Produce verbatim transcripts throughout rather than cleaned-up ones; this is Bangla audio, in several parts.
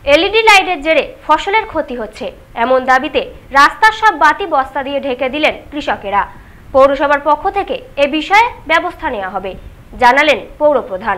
এলইডি লাইটের জেরে ফসলের ক্ষতি হচ্ছে এমন দাবিতে রাস্তার সব বাতি বস্তা দিয়ে ঢেকে দিলেন কৃষকেরা। পৌরসভার পক্ষ থেকে এ বিষয়ে ব্যবস্থা নেওয়া হবে জানালেন পৌরপ্রধান।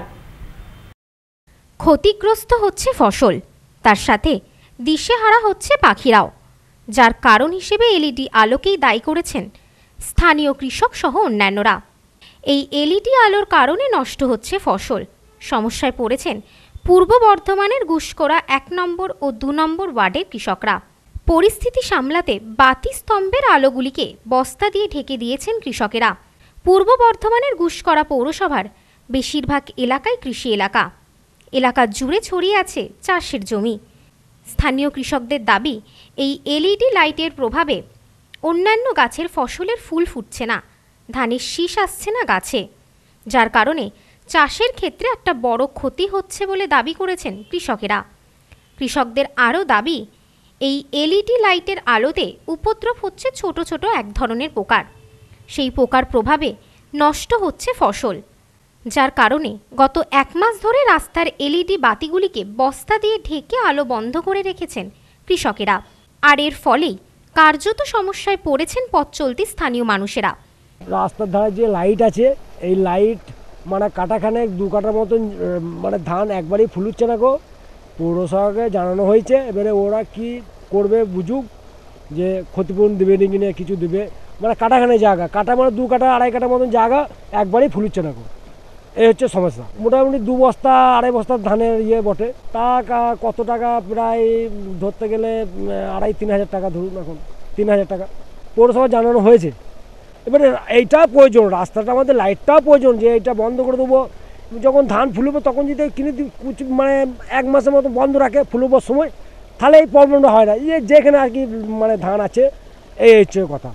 ক্ষতিগ্রস্ত হচ্ছে ফসল, তার সাথে দিশেহারা হচ্ছে পাখিরাও, যার কারণ হিসেবে এলইডি আলোকেই দায়ী করেছেন স্থানীয় কৃষক সহ অন্যান্যরা। এই এলইডি আলোর কারণে নষ্ট হচ্ছে ফসল। সমস্যায় পড়েছেন পূর্ব বর্ধমানের গুসকরা এক নম্বর ও দু নম্বর ওয়ার্ডের কৃষকরা। পরিস্থিতি সামলাতে বাতি স্তম্ভের আলোগুলিকে বস্তা দিয়ে ঢেকে দিয়েছেন কৃষকেরা। পূর্ব বর্ধমানের গুসকরা পৌরসভার বেশিরভাগ এলাকায় কৃষি এলাকা। এলাকা জুড়ে ছড়িয়ে আছে চাষের জমি। স্থানীয় কৃষকদের দাবি, এই এলইডি লাইটের প্রভাবে অন্যান্য গাছের ফসলের ফুল ফুটছে না, ধানের শীষ আসছে না গাছে, যার কারণে চাষের ক্ষেত্রে একটা বড় ক্ষতি হচ্ছে বলে দাবি করেছেন কৃষকেরা। কৃষকদের আরও দাবি, এই এলইডি লাইটের আলোতে উপদ্রব হচ্ছে ছোট ছোট এক ধরনের পোকার। সেই পোকার প্রভাবে নষ্ট হচ্ছে ফসল, যার কারণে গত এক মাস ধরে রাস্তার এলইডি বাতিগুলিকে বস্তা দিয়ে ঢেকে আলো বন্ধ করে রেখেছেন কৃষকেরা। আর এর ফলেই কার্যত সমস্যায় পড়েছেন পথ চলতি স্থানীয় মানুষেরা। রাস্তার ধারে যে লাইট আছে, এই লাইট মানে কাটাখানে দু কাটার মতন মানে ধান একবারেই ফুলুচ্ছে না গো। পৌরসভাকে জানানো হয়েছে, এবারে ওরা কি করবে বুঝুক, যে ক্ষতিপূরণ দেবে নাকি না কিছু দেবে। মানে কাটাখানে জায়গা, কাটা মানে দু কাটা আড়াই কাটার মতন জায়গা একবারেই ফুলুচ্ছে না গো। এই হচ্ছে সমস্যা। মোটামুটি দু বস্তা আড়াই বস্তার ধানের ইয়ে বটে, তা কত টাকা, প্রায় ধরতে গেলে আড়াই তিন হাজার টাকা ধরুন, এখন তিন হাজার টাকা পৌরসভা জানানো হয়েছে। এবারে এইটা প্রয়োজন, রাস্তাটা আমাদের লাইটটাও প্রয়োজন, যে এইটা বন্ধ করে দেবো। যখন ধান ফুলবো তখন যদি কিনে মানে এক মাসের মতো বন্ধ রাখে ফুলবার সময়, তাহলে এই প্রবলেমটা হয় না। এই যেখানে আর কি মানে ধান আছে, এই হচ্ছে কথা।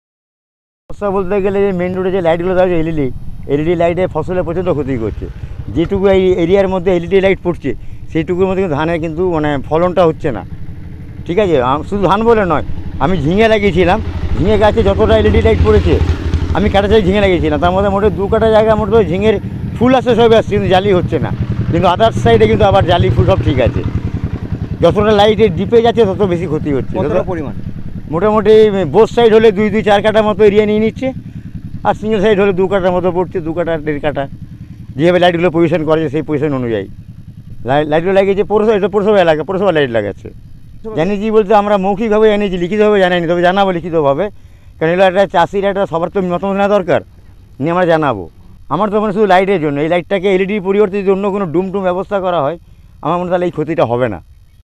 সমস্যা বলতে গেলে যে মেন রোডে যে লাইটগুলো দেওয়া হচ্ছে এলইডি এলইডি লাইটে ফসলের প্রচণ্ড ক্ষতি করছে। যেটুকু এই এরিয়ার মধ্যে এলইডি লাইট পড়ছে সেইটুকুর মধ্যে কিন্তু ধানের কিন্তু মানে ফলনটা হচ্ছে না। ঠিক আছে, শুধু ধান বলে নয়, আমি ঝিঙে লাগিয়েছিলাম, ঝিঙে গাছে যতটা এলইডি লাইট পড়েছে, আমি কাটা চাই ঝিঙে লাগিয়েছিলাম, তার মধ্যে মোটে দু কাটা জায়গা মোটে ঝিঙের ফুল আসে সব আসছে, কিন্তু জালি হচ্ছে না। কিন্তু আদার্স সাইডে কিন্তু আবার জালি ফুল সব ঠিক আছে। যতটা লাইটের ডিপে যাচ্ছে তত বেশি ক্ষতি হচ্ছে। কতটা পরিমাণ? মোটামুটি বোস সাইড হলে দুই দুই চার কাটার মতো এরিয়া নিয়ে নিচ্ছে, আর সিঙ্গেল সাইড হলে দু কাটার মতো পড়ছে, দু কাটা দেড় কাটা, যেভাবে লাইটগুলো পজিশন করেছে সেই পজিশন অনুযায়ী লাইটগুলো লাগিয়েছে। পৌরসভা এটা পৌরসভা এলাকা, পৌরসভা লাইট লাগাচ্ছে। জানিয়েছি বলতে আমরা মৌখিকভাবে জানিয়েছি, লিখিতভাবে জানাইনি, তবে জানাবো লিখিতভাবে, কারণ এগুলো একটা চাষির একটা সবার তো মতামত নেওয়া দরকার, নিয়ে আমরা জানাবো। আমার তো মানে শুধু লাইটের জন্য, এই লাইটটাকে এলইডির পরিবর্তে যদি অন্য কোনো ডুম টুম ব্যবস্থা করা হয়, আমার মনে তাহলে এই ক্ষতিটা হবে না।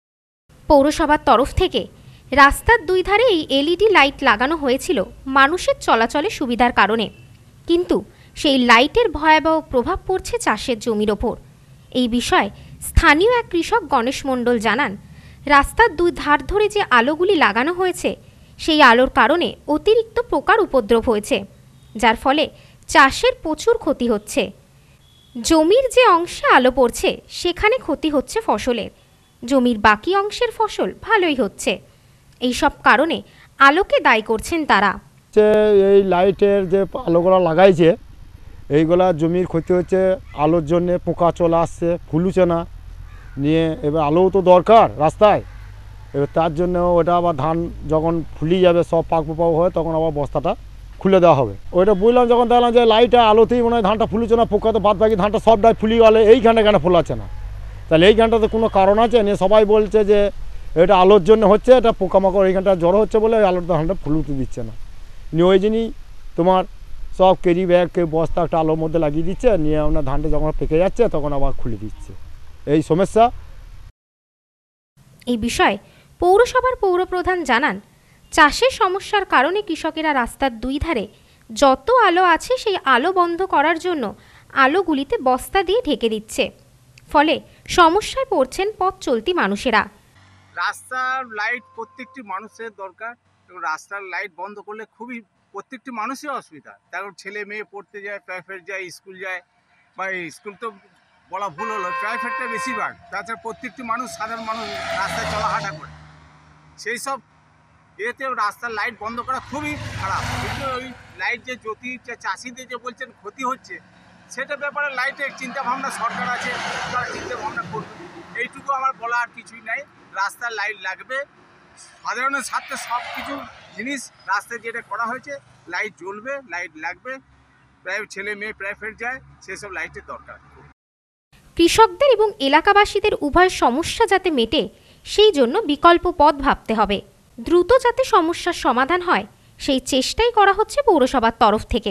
পৌরসভার তরফ থেকে রাস্তার দুই ধারে এই এলইডি লাইট লাগানো হয়েছিল মানুষের চলাচলের সুবিধার কারণে, কিন্তু সেই লাইটের ভয়াবহ প্রভাব পড়ছে চাষের জমির ওপর। এই বিষয়ে স্থানীয় এক কৃষক গণেশ মণ্ডল জানান, রাস্তার দুই ধার ধরে যে আলোগুলি লাগানো হয়েছে, সেই আলোর কারণে অতিরিক্ত পোকার উপদ্রব হয়েছে, যার ফলে চাষের প্রচুর ক্ষতি হচ্ছে। জমির যে অংশে আলো পড়ছে সেখানে ক্ষতি হচ্ছে ফসলের, জমির বাকি অংশের ফসল ভালোই হচ্ছে। এই সব কারণে আলোকে দায়ী করছেন তারা। এই লাইটের যে আলোগুলো লাগাইছে, এইগুলা জমির ক্ষতি হচ্ছে, আলোর জন্যে পোকা চলে আসছে, ফুলুছে না, নিয়ে এবার আলোও তো দরকার রাস্তায়। এবার তার জন্য ওটা আবার ধান যখন ফুলি যাবে সব পাক পোপাও হয়, তখন আবার বস্তাটা খুলে দেওয়া হবে। ওইটা বুঝলাম, যখন দেখলাম যে লাইটে আলোতেই মনে হয় ধানটা ফুলুছে না, পোকা তো বাদ বাকি ধানটা সবটাই ফুলি গেলে এইখানে কেন ফোলাচ্ছে না, তাহলে এইখানটাতে কোনো কারণ আছে? নিয়ে সবাই বলছে যে এটা আলোর জন্য হচ্ছে, এটা পোকামাকড় এইখানটা জড়ো হচ্ছে বলে ওই আলোর ধানটা ফুলুতে দিচ্ছে না। নিয়ে ওই জন্যই তোমার সব কেরি ব্যাগ কেউ বস্তা একটা আলোর মধ্যে লাগিয়ে দিচ্ছে, নিয়ে আপনার ধানটা যখন পেকে যাচ্ছে তখন আবার খুলে দিচ্ছে। এই সমস্যা। এই বিষয়ে পৌরসভার পৌরপ্রধান জানান, চাষের সমস্যার কারণে কৃষকেরা রাস্তার দুই ধারে যত আলো আছে সেই আলো বন্ধ করার জন্য আলোগুলিতে বস্তা দিয়ে ঢেকে দিচ্ছে, ফলে সমস্যায় পড়ছেন পথ চলতি মানুষেরা। রাস্তার লাইট প্রত্যেকটি মানুষের দরকার, এবং রাস্তার লাইট বন্ধ করলে খুবই প্রত্যেকটি মানুষের অসুবিধা। তারপর ছেলে মেয়ে পড়তে যায়, প্রাইভেট যায়, স্কুল যায়, বা স্কুল তো বলা ভুল হলো, প্রাইভেটটা বেশিরভাগ। তাছাড়া প্রত্যেকটি মানুষ, সাধারণ মানুষ রাস্তায় চলাহাঁটা করে, সেই সব এতে রাস্তার লাইট বন্ধ করা খুবই খারাপ। কিন্তু ওই লাইট যে জ্যোতি যে চাষিদের যে বলছেন ক্ষতি হচ্ছে, সেটা ব্যাপারে লাইটের চিন্তা ভাবনা সরকার আছে, তারা চিন্তা ভাবনা করবে। এইটুকু আমার বলা আর কিছুই নাই। রাস্তার লাইট লাগবে, সাধারণের স্বার্থে সব কিছু জিনিস রাস্তায় যেটা করা হয়েছে, লাইট জ্বলবে, লাইট লাগবে, প্রায় ছেলে মেয়ে প্রাইভেট যায়, সেসব লাইটের দরকার। কৃষকদের এবং এলাকাবাসীদের উভয় সমস্যা যাতে মেটে সেই জন্য বিকল্প পথ ভাবতে হবে। দ্রুত যাতে সমস্যার সমাধান হয় সেই চেষ্টাই করা হচ্ছে পৌরসভার তরফ থেকে।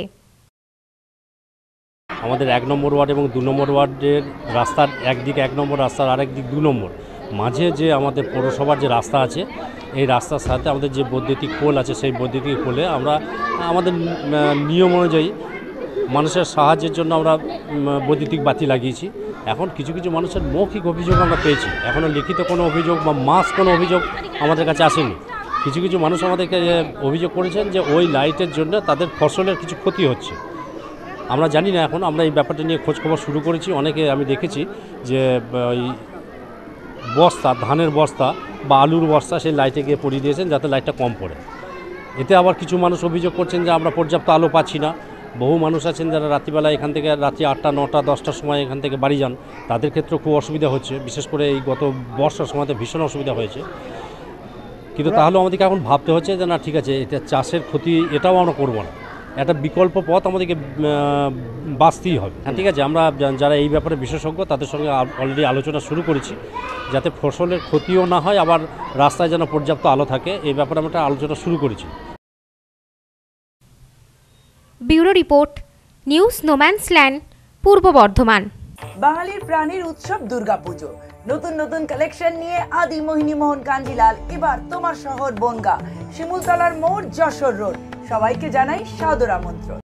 আমাদের এক নম্বর ওয়ার্ড এবং দু নম্বর ওয়ার্ডের রাস্তার একদিকে এক নম্বর রাস্তার আরেক দিক দু নম্বর মাঝে যে আমাদের পৌরসভার যে রাস্তা আছে, এই রাস্তার সাথে আমাদের যে বৈদ্যুতিক পোল আছে, সেই বৈদ্যুতিক পোলে আমরা আমাদের নিয়ম অনুযায়ী মানুষের সাহায্যের জন্য আমরা বৈদ্যুতিক বাতি লাগিয়েছি। এখন কিছু কিছু মানুষের মৌখিক অভিযোগ আমরা পেয়েছি, এখনও লিখিত কোনো অভিযোগ বা মাস কোনো অভিযোগ আমাদের কাছে আসেনি। কিছু কিছু মানুষ আমাদেরকে অভিযোগ করেছেন যে ওই লাইটের জন্য তাদের ফসলের কিছু ক্ষতি হচ্ছে। আমরা জানি না, এখন আমরা এই ব্যাপারটা নিয়ে খোঁজখবর শুরু করেছি। অনেকে আমি দেখেছি যে ওই বস্তা, ধানের বস্তা বা আলুর বস্তা সেই লাইটে গিয়ে পরিয়ে দিয়েছেন যাতে লাইটটা কম পড়ে। এতে আবার কিছু মানুষ অভিযোগ করছেন যে আমরা পর্যাপ্ত আলো পাচ্ছি না। বহু মানুষ আছেন যারা রাত্রিবেলা এখান থেকে রাত্রি আটটা নটা দশটার সময় এখান থেকে বাড়ি যান, তাদের ক্ষেত্রে খুব অসুবিধা হচ্ছে। বিশেষ করে এই গত বর্ষার সময়তে ভীষণ অসুবিধা হয়েছে। কিন্তু তাহলে আমাদেরকে এখন ভাবতে হচ্ছে যে না, ঠিক আছে, এটা চাষের ক্ষতি, এটাও আমরা করবো না, একটা বিকল্প পথ আমাদেরকে বাঁচতেই হবে। হ্যাঁ, ঠিক আছে, আমরা যারা এই ব্যাপারে বিশেষজ্ঞ তাদের সঙ্গে অলরেডি আলোচনা শুরু করেছি যাতে ফসলের ক্ষতিও না হয়, আবার রাস্তায় যেন পর্যাপ্ত আলো থাকে, এই ব্যাপারে আমরা আলোচনা শুরু করেছি। ব্যুরো রিপোর্ট, নিউজ নোম্যান্সল্যান্ড, পূর্ব বর্ধমান। বাঙালির প্রাণীর উৎসব দুর্গাপুজো নতুন নতুন কালেকশন নিয়ে আদি মোহিনী মোহন কাঞ্জিলাল এবার তোমার শহর বনগাঁ, শিমুলতলার মোড়, যশোর রোড। সবাইকে জানাই সাদর আমন্ত্রণ।